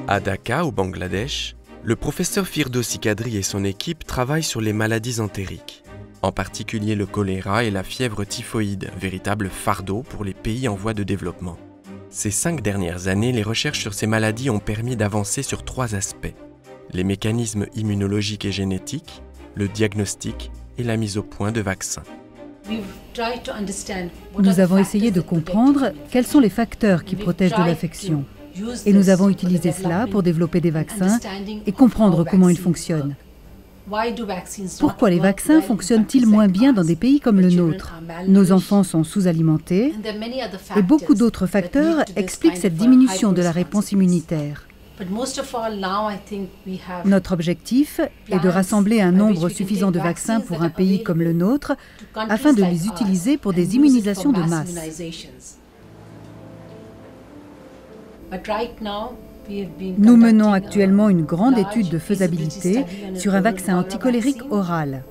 À Dhaka, au Bangladesh, le professeur Firdausi Kadri et son équipe travaillent sur les maladies entériques, en particulier le choléra et la fièvre typhoïde, véritable fardeau pour les pays en voie de développement. Ces 5 dernières années, les recherches sur ces maladies ont permis d'avancer sur 3 aspects: les mécanismes immunologiques et génétiques, le diagnostic et la mise au point de vaccins. Nous avons essayé de comprendre quels sont les facteurs qui protègent de l'infection. Et nous avons utilisé cela pour développer des vaccins et comprendre comment ils fonctionnent. Pourquoi les vaccins fonctionnent-ils moins bien dans des pays comme le nôtre? Nos enfants sont sous-alimentés et beaucoup d'autres facteurs expliquent cette diminution de la réponse immunitaire. Notre objectif est de rassembler un nombre suffisant de vaccins pour un pays comme le nôtre afin de les utiliser pour des immunisations de masse. Nous menons actuellement une grande étude de faisabilité sur un vaccin anticolérique oral.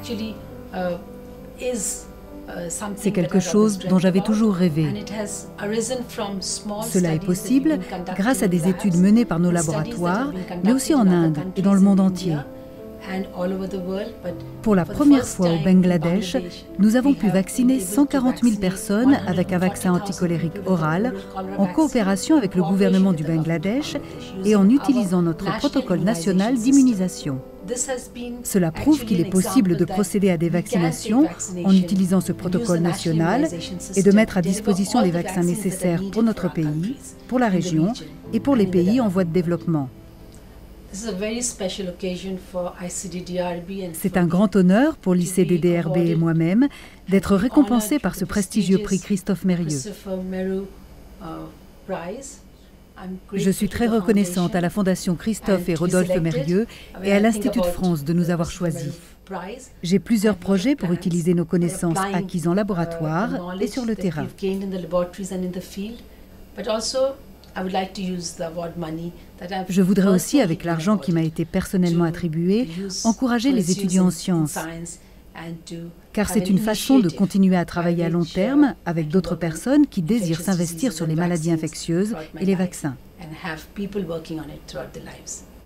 C'est quelque chose dont j'avais toujours rêvé. Cela est possible grâce à des études menées par nos laboratoires, mais aussi en Inde et dans le monde entier. Pour la première fois au Bangladesh, nous avons pu vacciner 140 000 personnes avec un vaccin anticolérique oral en coopération avec le gouvernement du Bangladesh et en utilisant notre protocole national d'immunisation. Cela prouve qu'il est possible de procéder à des vaccinations en utilisant ce protocole national et de mettre à disposition les vaccins nécessaires pour notre pays, pour la région et pour les pays en voie de développement. C'est un grand honneur pour l'ICDDRB et moi-même d'être récompensés par ce prestigieux prix Christophe Mérieux. Je suis très reconnaissante à la Fondation Christophe et Rodolphe Mérieux et à l'Institut de France de nous avoir choisis. J'ai plusieurs projets pour utiliser nos connaissances acquises en laboratoire et sur le terrain. Je voudrais aussi, avec l'argent qui m'a été personnellement attribué, encourager les étudiants en sciences, car c'est une façon de continuer à travailler à long terme avec d'autres personnes qui désirent s'investir sur les maladies infectieuses et les vaccins.